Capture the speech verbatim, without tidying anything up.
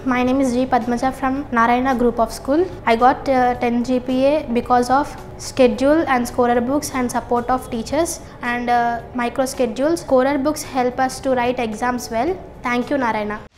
My name is G Padmaja from Narayana Group of School. I got uh, ten G P A because of schedule and scorer books and support of teachers and uh, micro schedules. Scorer books help us to write exams well. Thank you, Narayana.